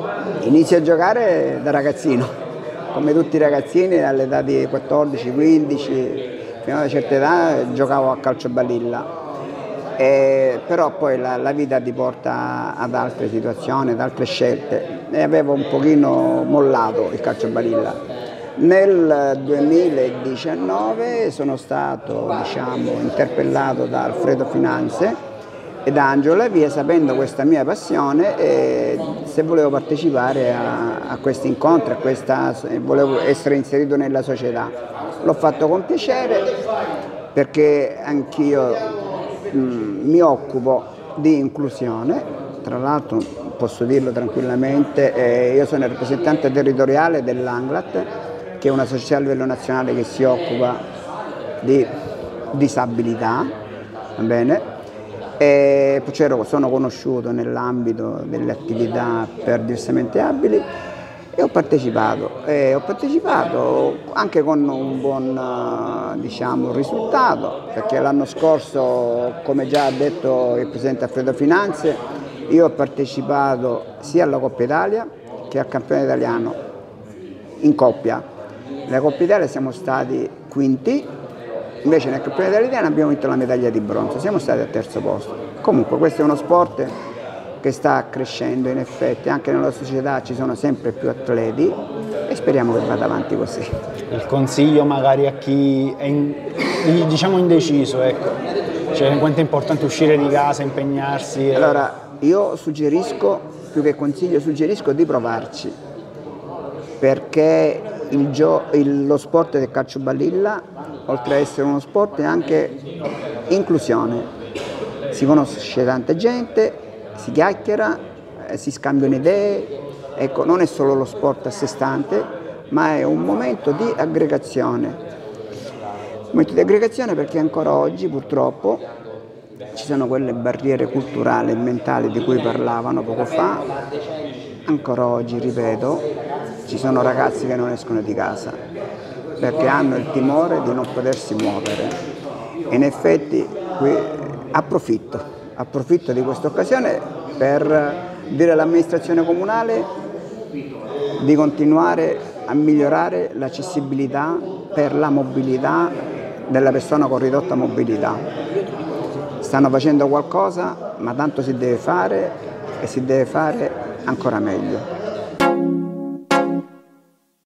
Inizio a giocare da ragazzino, come tutti i ragazzini all'età di 14, 15, fino a una certa età giocavo a calcio balilla. Però poi la vita ti porta ad altre situazioni, ad altre scelte e avevo un pochino mollato il calcio balilla. Nel 2019 sono stato interpellato da Alfredo Finanze e da Angelo La Via, sapendo questa mia passione, se volevo partecipare a questi incontri, volevo essere inserito nella società. L'ho fatto con piacere perché anch'io mi occupo di inclusione, tra l'altro posso dirlo tranquillamente, io sono il rappresentante territoriale dell'Anglat, che è una società a livello nazionale che si occupa di disabilità, va bene? E sono conosciuto nell'ambito delle attività per diversamente abili e ho partecipato anche con un buon risultato, perché l'anno scorso, come già ha detto il presidente Alfredo Finanze, io ho partecipato sia alla Coppa Italia che al campione italiano in coppia. Nella Coppa Italia siamo stati quinti, invece nel campionato italiano abbiamo vinto la medaglia di bronzo, siamo stati al terzo posto. Comunque questo è uno sport che sta crescendo, in effetti anche nella società ci sono sempre più atleti e speriamo che vada avanti così. Il consiglio magari a chi è indeciso, ecco, cioè quanto è importante uscire di casa, impegnarsi? Allora io suggerisco, più che consiglio, suggerisco di provarci, perché lo sport del calcio balilla, oltre ad essere uno sport, è anche inclusione. Si conosce tanta gente, si chiacchiera, si scambiano idee, ecco, non è solo lo sport a sé stante, ma è un momento di aggregazione. Un momento di aggregazione perché ancora oggi purtroppo ci sono quelle barriere culturali e mentali di cui parlavano poco fa. Ancora oggi, ripeto, ci sono ragazzi che non escono di casa perché hanno il timore di non potersi muovere. In effetti qui approfitto di questa occasione per dire all'amministrazione comunale di continuare a migliorare l'accessibilità per la mobilità della persona con ridotta mobilità. Stanno facendo qualcosa, ma tanto si deve fare e si deve fare ancora meglio.